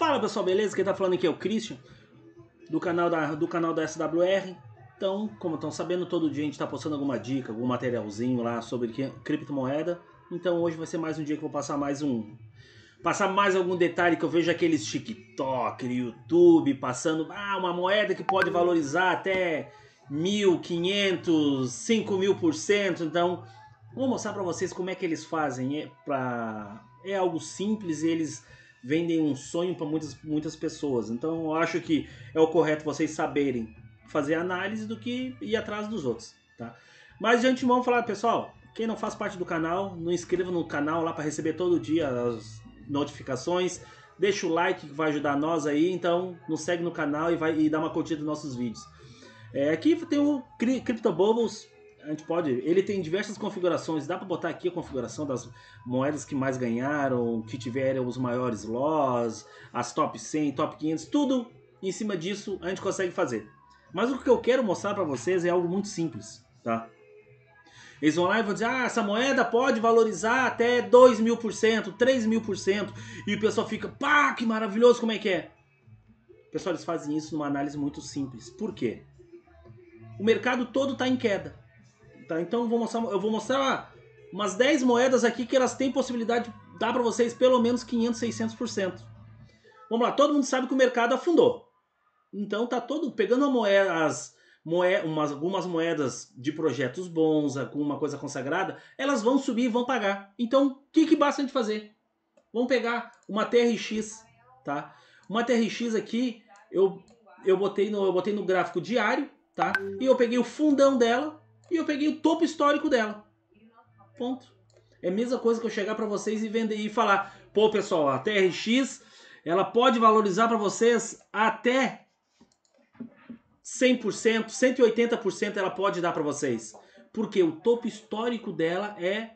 Fala pessoal, beleza? Quem tá falando aqui é o Christian, do canal da SWR. Então, como estão sabendo, todo dia a gente tá postando alguma dica, algum materialzinho lá sobre criptomoeda. Então hoje vai ser mais um dia que eu vou passar mais algum detalhe, que eu vejo aqueles TikTok, YouTube passando uma moeda que pode valorizar até 1.500, 5.000%. Então, vou mostrar para vocês como é que eles fazem. É algo simples e eles vendem um sonho para muitas pessoas. Então, eu acho que é o correto vocês saberem fazer análise do que ir atrás dos outros, tá? Mas de antemão falar, pessoal, quem não faz parte do canal, não inscreva no canal lá para receber todo dia as notificações. Deixa o like que vai ajudar nós aí. Então, nos segue no canal e dá uma curtida nos nossos vídeos. Aqui tem o CryptoBubbles. Ele tem diversas configurações. Dá para botar aqui a configuração das moedas que mais ganharam, que tiveram os maiores loss, as top 100, top 500, tudo em cima disso a gente consegue fazer. Mas o que eu quero mostrar para vocês é algo muito simples, tá? Eles vão lá e vão dizer, essa moeda pode valorizar até 2.000%, 3.000%. E o pessoal fica, pá, que maravilhoso, como é que é? Pessoal, eles fazem isso numa análise muito simples. Por quê? O mercado todo está em queda. Tá? Então eu vou mostrar umas 10 moedas aqui que elas têm possibilidade de dar para vocês pelo menos 500, 600%. Vamos lá, todo mundo sabe que o mercado afundou. Então tá todo pegando algumas moedas de projetos bons, alguma coisa consagrada, elas vão subir e vão pagar. Então, o que basta a gente fazer? Vamos pegar uma TRX, tá? Uma TRX aqui, eu botei no gráfico diário, tá? E eu peguei o fundão dela e eu peguei o topo histórico dela. Ponto. É a mesma coisa que eu chegar para vocês e vender e falar, pô, pessoal, a TRX, ela pode valorizar para vocês até 100%, 180% ela pode dar para vocês. Porque o topo histórico dela é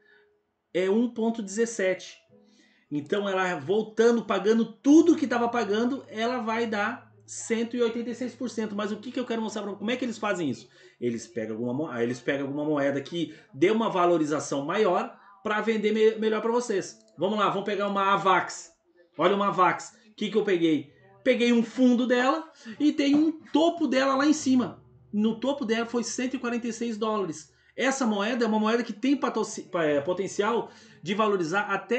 1.17. Então ela voltando, pagando tudo que estava pagando, ela vai dar 186%. Mas o que eu quero mostrar para vocês? Como é que eles fazem isso? Eles pegam alguma moeda que dê uma valorização maior para vender melhor para vocês. Vamos lá, vamos pegar uma AVAX. Olha uma AVAX. O que eu peguei? Peguei um fundo dela e tem um topo dela lá em cima. No topo dela foi 146 dólares. Essa moeda é uma moeda que tem potencial de valorizar até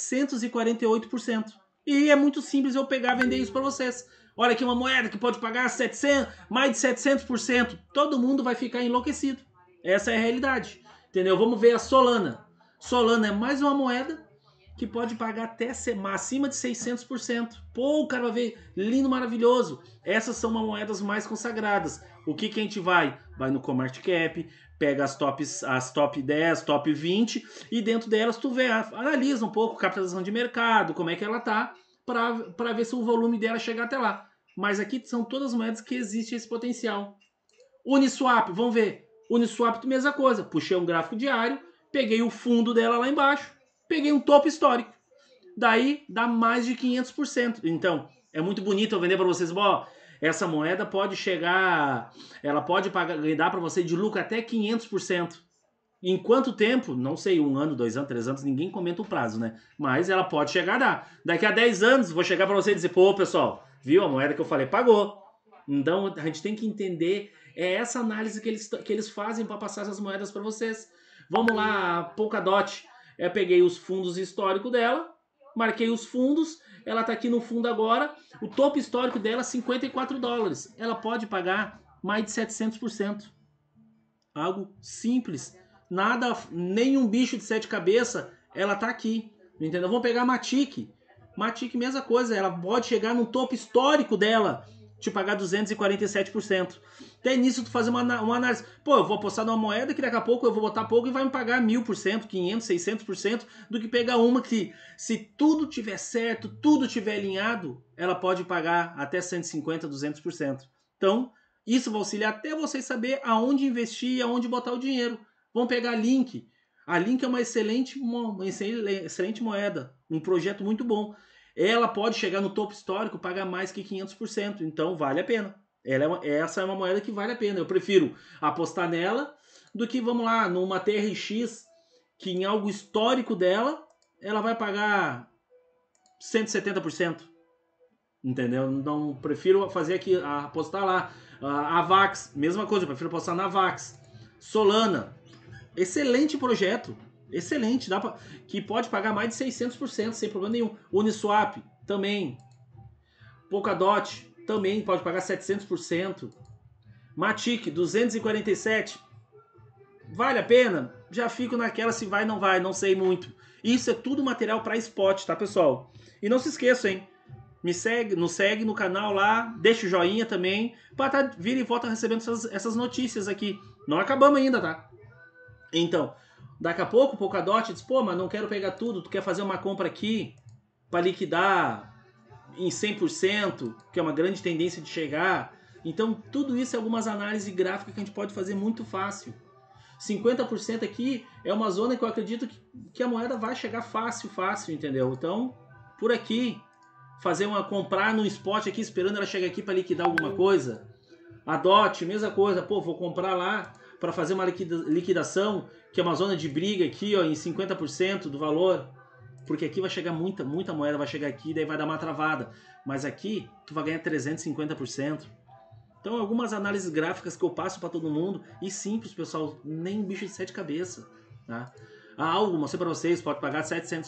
748%. E é muito simples eu pegar e vender isso para vocês. Olha aqui uma moeda que pode pagar mais de 700%. Todo mundo vai ficar enlouquecido. Essa é a realidade. Entendeu? Vamos ver a Solana. Solana é mais uma moeda que pode pagar até acima de 600%. Pô, o cara vai ver, lindo, maravilhoso. Essas são moedas mais consagradas. O que a gente vai? Vai no CoinMarketCap, pega as top 10, top 20 e dentro delas tu vê, analisa um pouco a capitalização de mercado, como é que ela tá, para ver se o volume dela chegar até lá. Mas aqui são todas as moedas que existe esse potencial. Uniswap, vamos ver. Uniswap, mesma coisa. Puxei um gráfico diário, peguei o fundo dela lá embaixo, peguei um topo histórico. Daí dá mais de 500%. Então, é muito bonito eu vender para vocês. Bom, essa moeda pode chegar, ela pode dar para você de lucro até 500%. Em quanto tempo? Não sei, 1 ano, 2 anos, 3 anos, ninguém comenta o prazo, né? Mas ela pode chegar a dar. Daqui a 10 anos, vou chegar para você e dizer, pô, pessoal, viu a moeda que eu falei? Pagou. Então, a gente tem que entender essa análise que eles fazem para passar essas moedas para vocês. Vamos lá, a Polkadot. Eu peguei os fundos históricos dela, marquei os fundos, ela está aqui no fundo agora, o topo histórico dela é 54 dólares. Ela pode pagar mais de 700%. Algo simples. Nada, nenhum bicho de 7 cabeças, ela está aqui. Entendeu? Vamos pegar a Matic. Matic, mesma coisa, ela pode chegar no topo histórico dela, te pagar 247%. Até nisso tu fazer uma análise. Pô, eu vou apostar numa moeda que daqui a pouco eu vou botar pouco e vai me pagar 1.000%, 500%, 600%, do que pegar uma que, se tudo tiver certo, tudo tiver alinhado, ela pode pagar até 150%, 200%. Então, isso vai auxiliar até vocês saber aonde investir e aonde botar o dinheiro. Vamos pegar a Link. A Link é uma excelente moeda, um projeto muito bom. Ela pode chegar no topo histórico, pagar mais que 500%, então vale a pena. Essa é uma moeda que vale a pena. Eu prefiro apostar nela do que, vamos lá, numa TRX, que em algo histórico dela, ela vai pagar 170%. entendeu? Não prefiro fazer aqui, apostar lá. A Vax, mesma coisa, eu prefiro apostar na Vax. Solana, excelente projeto, excelente, que pode pagar mais de 600% sem problema nenhum. Uniswap, também. Polkadot, também pode pagar 700%. Matic, 247%. Vale a pena? Já fico naquela se vai ou não vai, não sei muito. Isso é tudo material para spot, tá, pessoal? E não se esqueçam, hein? Nos segue no canal lá, deixa o joinha também, para vir e volta recebendo essas notícias aqui. Não acabamos ainda, tá? Então, daqui a pouco o Polkadot diz, pô, mas não quero pegar tudo, tu quer fazer uma compra aqui para liquidar em 100%, que é uma grande tendência de chegar. Então, tudo isso é algumas análises gráficas que a gente pode fazer muito fácil. 50% aqui é uma zona que eu acredito que a moeda vai chegar fácil, entendeu? Então, por aqui, comprar no spot aqui, esperando ela chegar aqui para liquidar alguma coisa. A DOT, mesma coisa, pô, vou comprar lá para fazer uma liquidação, que é uma zona de briga aqui, ó, em 50% do valor. Porque aqui vai chegar muita moeda, vai chegar aqui, daí vai dar uma travada. Mas aqui, tu vai ganhar 350%. Então, algumas análises gráficas que eu passo para todo mundo, e simples, pessoal, nem bicho de 7 cabeças, tá? A Algo, mostrei para vocês, pode pagar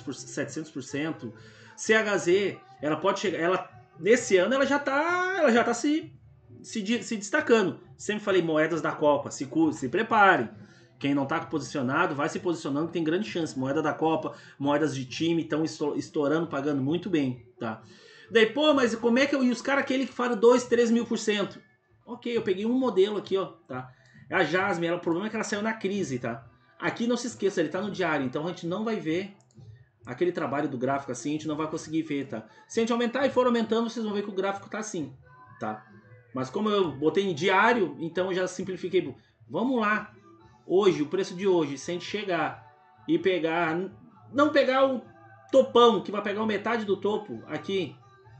700%. CHZ, ela pode chegar, nesse ano ela já tá se destacando. Sempre falei moedas da Copa, se preparem. Quem não está posicionado, vai se posicionando, que tem grande chance. Moeda da Copa, moedas de time estão estourando, pagando muito bem, tá? Daí, pô, mas como é que e os caras aquele que falam 2, 3 mil %? Ok, eu peguei um modelo aqui, ó, tá? A Jasmine, o problema é que ela saiu na crise, tá? Aqui não se esqueça, ele tá no diário, então a gente não vai ver aquele trabalho do gráfico assim, a gente não vai conseguir ver, tá? Se a gente aumentar e for aumentando, vocês vão ver que o gráfico tá assim, tá? Mas como eu botei em diário, então eu já simplifiquei. Vamos lá, hoje, o preço de hoje, se a gente chegar e pegar, não pegar o topão, que vai pegar metade do topo aqui,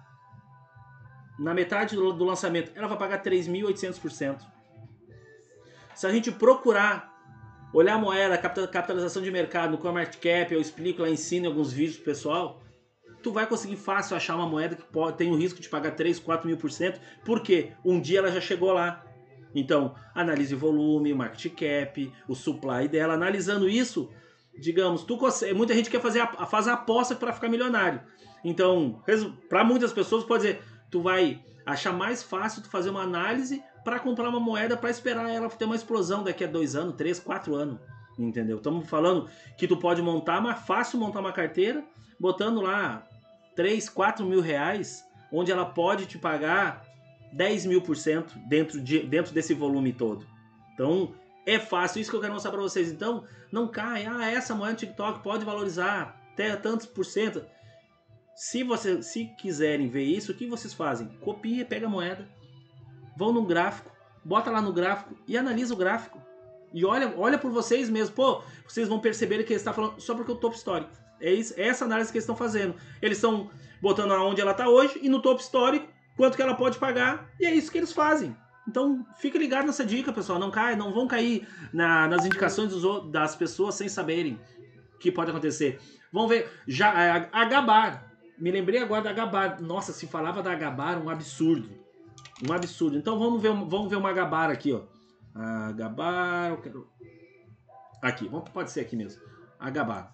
na metade do lançamento, ela vai pagar 3.800%. Se a gente procurar, olhar a moeda, capitalização de mercado no CoinMarketCap, eu explico lá, ensino em alguns vídeos pro pessoal, tu vai conseguir fácil achar uma moeda que tem o risco de pagar 3, 4 mil %, porque um dia ela já chegou lá. Então, analise o volume, o market cap, o supply dela. Analisando isso, digamos, muita gente quer fazer a aposta para ficar milionário. Então, para muitas pessoas pode dizer, tu vai achar mais fácil tu fazer uma análise para comprar uma moeda para esperar ela ter uma explosão daqui a 2 anos, 3, 4 anos. Entendeu? Estamos falando que tu pode montar, mas fácil montar uma carteira, botando lá 3, 4 mil reais, onde ela pode te pagar 10 mil % dentro desse volume todo. Então, é fácil, isso que eu quero mostrar para vocês. Então, não cai, essa moeda do TikTok pode valorizar até tantos %. Se quiserem ver isso, o que vocês fazem? Copia, pega a moeda, vão no gráfico, bota lá no gráfico e analisa o gráfico. E olha por vocês mesmos. Pô, vocês vão perceber que ele está falando só porque o topo histórico. É essa análise que eles estão fazendo. Eles estão botando aonde ela está hoje e no topo histórico quanto que ela pode pagar, e é isso que eles fazem. Então, fique ligado nessa dica, pessoal. Não vão cair nas indicações das pessoas sem saberem o que pode acontecer. Vamos ver, já a Gabar. Me lembrei agora da Gabar. Nossa, se falava da Gabar, um absurdo. Um absurdo. Então, vamos ver uma Gabar aqui, ó. A Gabar, eu quero... Aqui, pode ser aqui mesmo. A Gabar.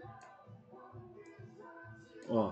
Ó.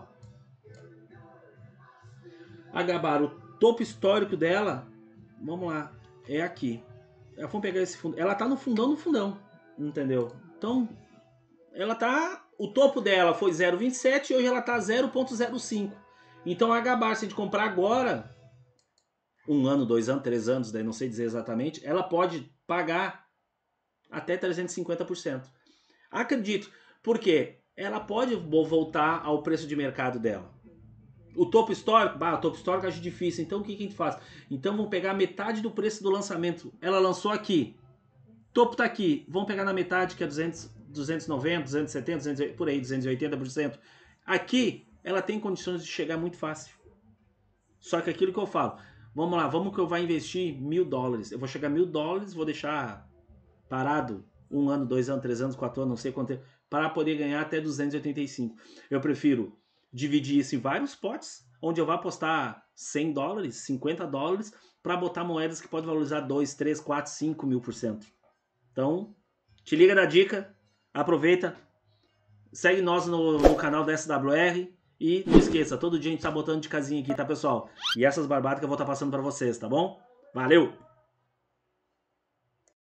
A Gabar, o topo histórico dela, vamos lá, é aqui. Vamos pegar esse fundo. Ela tá no fundão, entendeu? Então, ela tá... O topo dela foi 0,27 e hoje ela tá 0,05. Então, a Gabar, se a gente comprar agora, 1 ano, 2 anos, 3 anos, daí não sei dizer exatamente, ela pode pagar até 350%. Acredito, porque ela pode voltar ao preço de mercado dela. O topo histórico, o topo histórico eu acho difícil, então o que a gente faz? Então vamos pegar metade do preço do lançamento. Ela lançou aqui, topo tá aqui, vamos pegar na metade que é 290, 270, 200, por aí, 280%. Aqui ela tem condições de chegar muito fácil. Só que aquilo que eu falo, vamos lá, vamos que eu vou investir $1.000. Eu vou chegar a $1.000, vou deixar parado 1 ano, 2 anos, 3 anos, 4 anos, não sei quanto tempo, para poder ganhar até 285. Eu prefiro dividir isso em vários potes, onde eu vou apostar 100 dólares, 50 dólares, para botar moedas que podem valorizar 2, 3, 4, 5 mil por cento. Então, te liga da dica, aproveita, segue nós no canal da SWR e não esqueça, todo dia a gente tá botando de casinha aqui, tá, pessoal? E essas barbadas que eu vou estar passando para vocês, tá bom? Valeu!